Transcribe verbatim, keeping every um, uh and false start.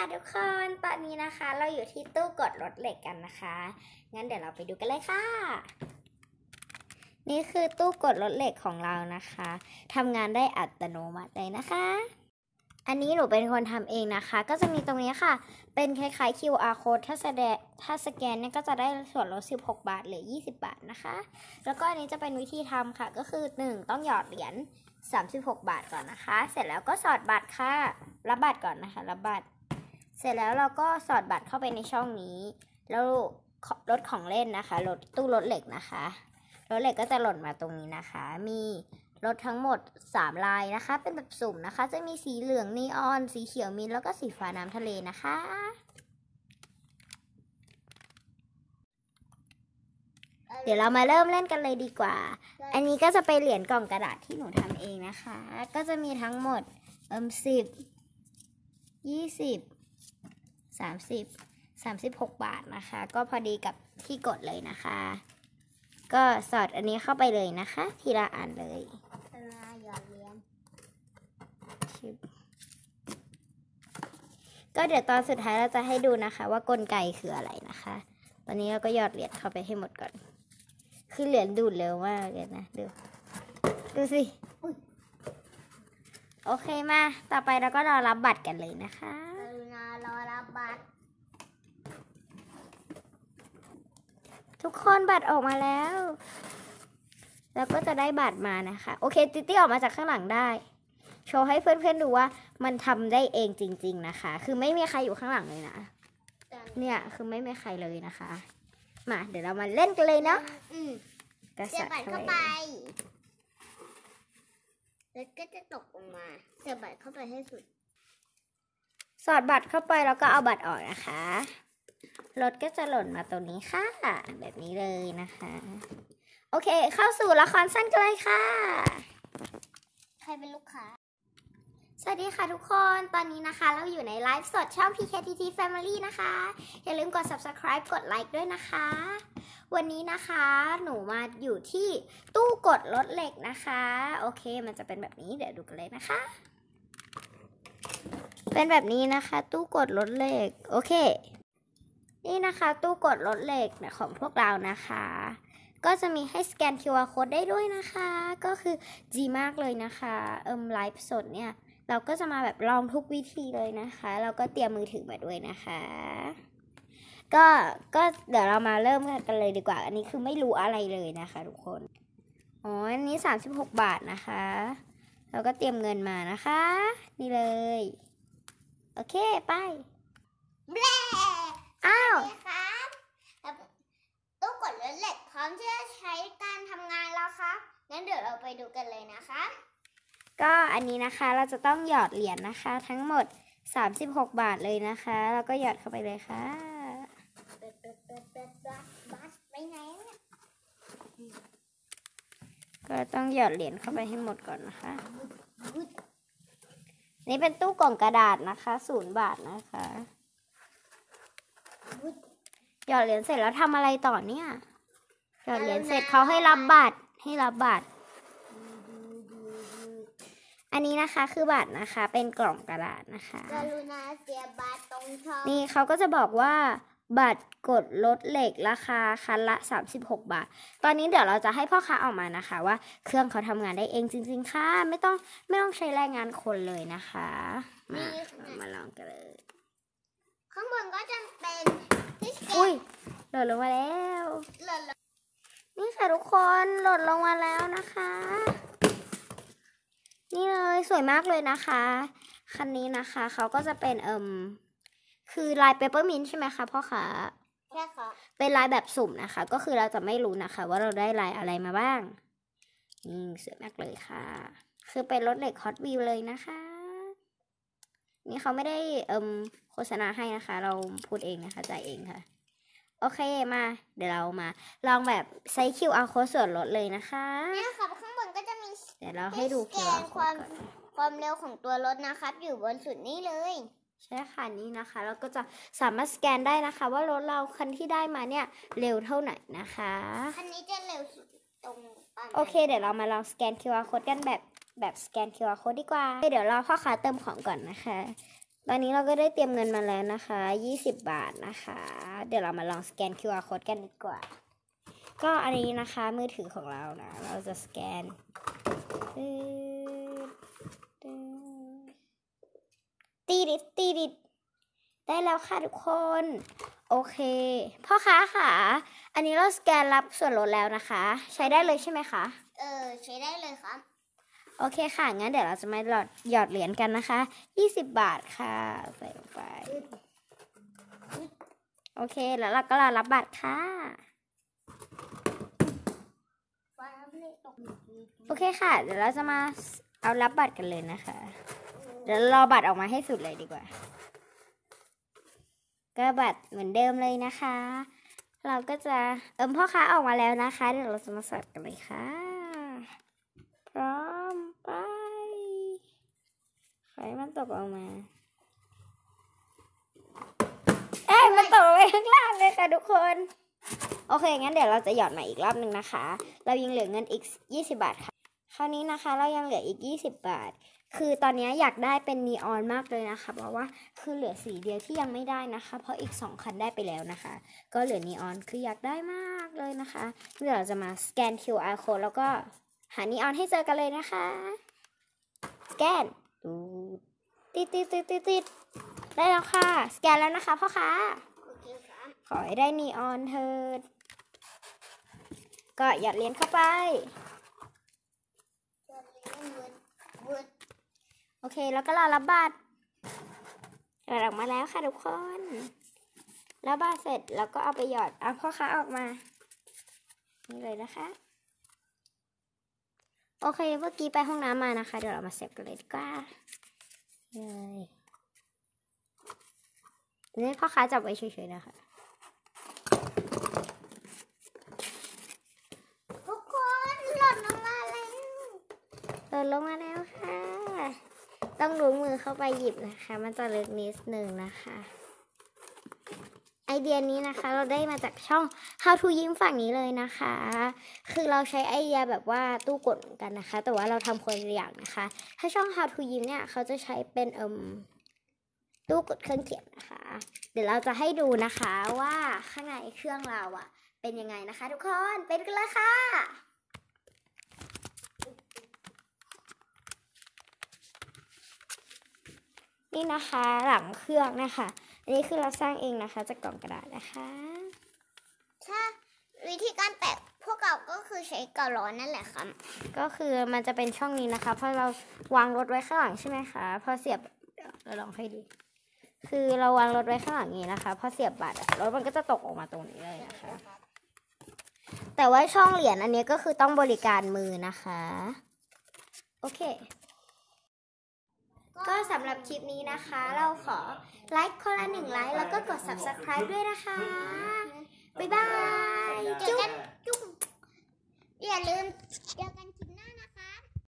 ค่ะทุกคนตอนนี้นะคะเราอยู่ที่ตู้กดรถเหล็กกันนะคะงั้นเดี๋ยวเราไปดูกันเลยค่ะนี่คือตู้กดรถเหล็กของเรานะคะทำงานได้อัตโนมัติเลยนะคะอันนี้หนูเป็นคนทำเองนะคะก็จะมีตรงนี้ค่ะเป็นคล้ายๆ คิว อาร์ code ถ้าแสดงถ้าสแกนเนี่ยก็จะได้ส่วนลดสิบหกบาทหรือยี่สิบบาทนะคะแล้วก็อันนี้จะเป็นวิธีทำค่ะก็คือหนึ่งต้องหยอดเหรียญสามสิบหกบาทก่อนนะคะเสร็จแล้วก็สอดบัตรค่ะรับบัตรก่อนนะคะรับบัตรเสร็จแล้วเราก็สอดบัตรเข้าไปในช่องนี้แล้วรถของเล่นนะคะรถตู้รถเหล็กนะคะรถเหล็กก็จะหล่นมาตรงนี้นะคะมีรถทั้งหมดสามลายนะคะเป็นแบบสุ่มนะคะจะมีสีเหลืองนีออนสีเขียวมิ้นท์แล้วก็สีฟ้าน้ำทะเลนะคะเดี๋ยวเรามาเริ่มเล่นกันเลยดีกว่าอันนี้ก็จะเป็นเหรียญกล่องกระดาษที่หนูทำเองนะคะก็จะมีทั้งหมดเอิ่มสิบยี่สิบสามสิบสามสิบหกบาทนะคะก็พอดีกับที่กดเลยนะคะก็สอดอันนี้เข้าไปเลยนะคะทีละอันเลยหยอดเหรียญก็เดี๋ยวตอนสุดท้ายเราจะให้ดูนะคะว่ากลไกคืออะไรนะคะตอนนี้เราก็หยอดเหรียญเข้าไปให้หมดก่อนคือเหรียญดูดเร็วมากเลยนะดูดูสิโอเคมาต่อไปเราก็รอรับบัตรกันเลยนะคะรอรับบัตรทุกคนบัตรออกมาแล้วแล้วก็จะได้บัตรมานะคะโอเคติ๊ตี้ออกมาจากข้างหลังได้โชว์ให้เพื่อนๆดูว่ามันทำได้เองจริงๆนะคะคือไม่มีใครอยู่ข้างหลังเลยนะเนี่ยคือไม่มีใครเลยนะคะมาเดี๋ยวเรามาเล่นกันเลยเนาะเสียบบัตรเข้าไปแล้วก็จะตกลงมาเสียบบัตรเข้าไปให้สุดสอดบัตรเข้าไปแล้วก็เอาบัตรออกนะคะรถก็จะหล่นมาตรงนี้ค่ะแบบนี้เลยนะคะโอเคเข้าสู่ละครสั้นกันเลยค่ะใครเป็นลูกค้าสวัสดีค่ะทุกคนตอนนี้นะคะเราอยู่ในไลฟ์สดช่อง พี เค ที ที Family นะคะอย่าลืมกด Subscribe กดไลค์ด้วยนะคะวันนี้นะคะหนูมาอยู่ที่ตู้กดรถเหล็กนะคะโอเคมันจะเป็นแบบนี้เดี๋ยวดูกันเลยนะคะเป็นแบบนี้นะคะตู้กดรถเหล็กโอเคนี่นะคะตู้กดรถเหล็กของพวกเรานะคะก็จะมีให้สแกน คิว อาร์ code ได้ด้วยนะคะก็คือดีมากเลยนะคะเอิมไลฟ์สดเนี่ยเราก็จะมาแบบลองทุกวิธีเลยนะคะเราก็เตรียมมือถือมาด้วยนะคะก็ก็เดี๋ยวเรามาเริ่มกันเลยดีกว่าอันนี้คือไม่รู้อะไรเลยนะคะทุกคนอ๋ออันนี้สามสิบหกบาทนะคะเราก็เตรียมเงินมานะคะนี่เลยโอเคไปอ้าวตู้กดรถเหล็กพร้อมที่จะใช้การทำงานแล้วค่ะงั้นเดี๋ยวเราไปดูกันเลยนะคะก็อันนี้นะคะเราจะต้องหยอดเหรียญนะคะทั้งหมดสามสิบหกบาทเลยนะคะแล้วก็หยอดเข้าไปเลยค่ะไปไหนเนี่ยก็ต้องหยอดเหรียญเข้าไปให้หมดก่อนนะคะนี่เป็นตู้กล่องกระดาษนะคะศูนย์บาทนะคะหยอดเหรียญเสร็จแล้วทำอะไรต่อเนี่ยหยอดเหรียญเสร็จเขาให้รับบัตรให้รับบัตรอันนี้นะคะคือบัตรนะคะเป็นกล่องกระดาษนะคะกรุณาเสียบัตรตรงช่องนี่เขาก็จะบอกว่าบัตรกดรถเหล็กราคาคันละสามสิบหกบาทตอนนี้เดี๋ยวเราจะให้พ่อค้าออกมานะคะว่าเครื่องเขาทำงานได้เองจริงๆค่ะไม่ต้องไม่ต้องใช้แรงงานคนเลยนะคะมามาลองกันเลยข้างบนก็จะเป็นอุ้ยหล่นลงมาแล้วนี่ค่ะทุกคนหล่นลงมาแล้วนะคะนี่เลยสวยมากเลยนะคะคันนี้นะคะเขาก็จะเป็นเอ่มคือลายเปเปอร์มินต์ใช่ไหมคะพ่อคะใช่ค่ะเป็นลายแบบสุ่มนะคะก็คือเราจะไม่รู้นะคะว่าเราได้ลายอะไรมาบ้างนี่สวยมากเลยค่ะคือเป็นรถเหล็กฮอตวีลเลยนะคะนี่เขาไม่ได้เอ่มโฆษณาให้นะคะเราพูดเองนะคะจ่ายเองค่ะโอเคมาเดี๋ยวเรามาลองแบบใช้ คิว อาร์ code ส่วนลดเลยนะคะเนี่ยค่ะข้างบนก็จะมีเดี๋ยวเราให้ดู คิว อาร์ code ความความเร็วของตัวรถนะคะอยู่บนสุดนี้เลยใช่ค่ะนี่นะคะเราก็จะสามารถสแกนได้นะคะว่ารถเราคันที่ได้มาเนี่ยเร็วเท่าไหร่นะคะคันนี้จะเร็วสุดตรงโอเคเดี๋ยวเรามาลองสแกน คิว อาร์ code กันแบบแบบสแกน คิว อาร์ code ดีกว่าเดี๋ยวเราพ่อค้าเติมของก่อนนะคะตอนนี้เราก็ได้เตรียมเงินมาแล้วนะคะยี่สิบบาทนะคะ เดี๋ยวเรามาลองสแกน คิว อาร์ code กันดีกว่า ก็อันนี้นะคะมือถือของเรานะเราจะสแกนตีดิดตีดิดได้แล้วค่ะทุกคน โอเคพ่อค้าค่ะอันนี้เราสแกนรับส่วนลดแล้วนะคะ ใช้ได้เลยใช่ไหมคะเออใช้ได้เลยครับโอเคค่ะงั้นเดี๋ยวเราจะมาหยอดหยอดเหรียญกันนะคะยี่สิบบาทค่ะใส่ลงไปโอเคแล้วเราก็รอรับบัตรค่ะโอเคค่ะเดี๋ยวเราจะมาเอารับบัตรกันเลยนะคะเดี๋ยวรอบัตรออกมาให้สุดเลยดีกว่าก็บัตรเหมือนเดิมเลยนะคะเราก็จะเอิมพ่อค้าออกมาแล้วนะคะเดี๋ยวเราจะมาใส่กันเลยค่ะพร้อมไปไฟมันตกออกมาเอ้ยมันตกไปข้างล่างเลยค่ะทุกคนโอเคงั้นเดี๋ยวเราจะหยอดใหม่อีกรอบหนึ่งนะคะเรายังเหลือเงินอีกยี่สิบบาทค่ะคราวนี้นะคะเรายังเหลืออีกยี่สิบบาทคือตอนนี้อยากได้เป็นนีออนมากเลยนะคะเพราะว่าคือเหลือสีเดียวที่ยังไม่ได้นะคะเพราะอีกสองคันได้ไปแล้วนะคะก็เหลือนีออนคืออยากได้มากเลยนะคะเดี๋ยวเราจะมาสแกน คิว อาร์ code แล้วก็หานีออนให้เจอกันเลยนะคะสแกนติดติดติดติดติดได้แล้วค่ะสแกนแล้วนะคะพ่อค้าขอให้ได้นีออนเถิดก็หยอดเหรียญเข้าไปโอเคแล้วก็รอรับบัตรหยอดออกมาแล้วค่ะทุกคนแล้วบัตรเสร็จแล้วก็เอาไปหยอดเอาพ่อค้าออกมานี่เลยนะคะโอเคเมื่อกี้ไปห้องน้ำมานะคะเดี๋ยวเรามาเซฟกันเลยดีกว่าเลยนี่พ่อค้าจับไว้เฉยๆนะคะทุกคนหล่นลงมาแล้วหล่นลงมาแล้วค่ะต้องรู้มือเข้าไปหยิบนะคะมันจะเล็กนิดนึงนะคะไอเดียนี้นะคะเราได้มาจากช่อง How to ยิ้มฝั่งนี้เลยนะคะคือเราใช้ไอเดียแบบว่าตู้กดเหมือนกันนะคะแต่ว่าเราทำคนละอย่างนะคะถ้าช่อง How to ยิ้มเนี่ยเขาจะใช้เป็นเอ่มตู้กดเครื่องเขียนนะคะเดี๋ยวเราจะให้ดูนะคะว่าข้างในเครื่องเราอะเป็นยังไงนะคะทุกคนเป็นกันเลยค่ะนี่นะคะหลังเครื่องนะคะอันนี้คือเราสร้างเองนะคะจากกล่องกระดาษนะคะถ้าวิธีการแปะพวกเราก็คือใช้เกาล้อนั่นแหละครับก็คือมันจะเป็นช่องนี้นะคะเพราะเราวางรถไว้ข้างหลังใช่ไหมคะพอเสียบเราลองให้ดูคือเราวางรถไว้ข้างหลังนี้นะคะพอเสียบบัตรรถมันก็จะตกออกมาตรงนี้เลยนะคะแต่ว่าช่องเหรียญอันนี้ก็คือต้องบริการมือนะคะโอเคก็สำหรับคลิปนี้นะคะเราขอไลค์คนละหนึ่งไลค์แล้วก็กด ซับสไครบ์ ด้วยนะคะบ๊ายบายเจอกันจุ๊บอย่าลืมเจอกันคลิป